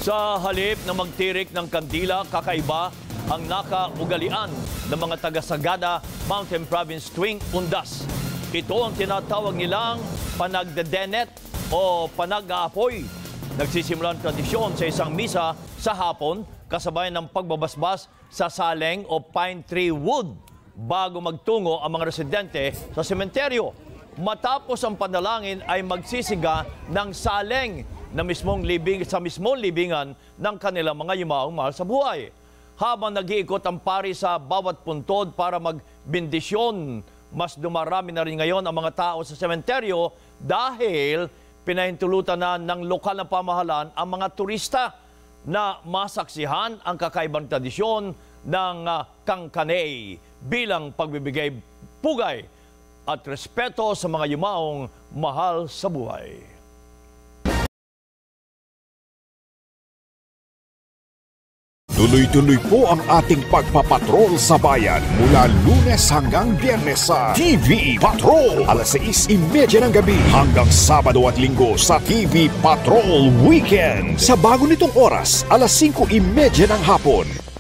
Sa halip na magtirik ng kandila, kakaiba ang nakaugalian ng mga taga-Sagada Mountain Province tuwing undas. Ito ang tinatawag nilang panagdedenet o panag-aapoy. Nagsisimula ang tradisyon sa isang misa sa hapon kasabay ng pagbabasbas sa saleng o pine tree wood bago magtungo ang mga residente sa sementeryo. Matapos ang panalangin ay magsisiga ng saleng na mismong libingan ng kanilang mga yumaong mahal sa buhay. Habang nag-iikot ang pari sa bawat puntod para magbindisyon, mas dumarami na rin ngayon ang mga tao sa sementeryo dahil pinahintulutan na ng lokal na pamahalaan ang mga turista na masaksihan ang kakaibang tradisyon ng Kangkanay bilang pagbibigay pugay at respeto sa mga yumaong mahal sa buhay. Tuloy-tuloy po ang ating pagpapatrol sa bayan mula Lunes hanggang Biyernes sa TV Patrol. Alas 6:30 ng gabi hanggang Sabado at Linggo sa TV Patrol Weekend. Sa bago nitong oras, alas 5:30 ng hapon.